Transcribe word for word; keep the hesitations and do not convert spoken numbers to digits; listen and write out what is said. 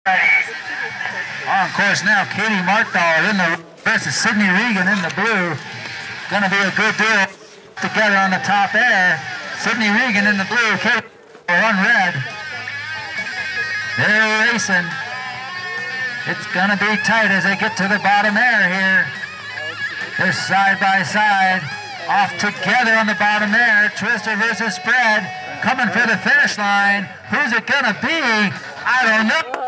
On course now, Katie Markdahl in the versus Sydney Regan in the blue. Gonna be a good duel together on the top air. Sydney Regan in the blue, Katie on red. They're racing. It's gonna be tight as they get to the bottom air here. They're side by side, off together on the bottom air. Twister versus spread, coming for the finish line. Who's it gonna be? I don't know.